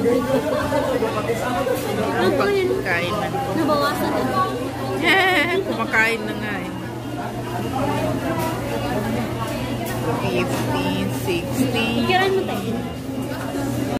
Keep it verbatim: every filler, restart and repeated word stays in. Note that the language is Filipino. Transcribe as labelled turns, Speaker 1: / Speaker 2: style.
Speaker 1: Ano ba yun?
Speaker 2: Kain na.
Speaker 1: Nabawasan na.
Speaker 2: Kumakain na nga eh. fifteen, sixteen.
Speaker 1: Ikiran mo tayo.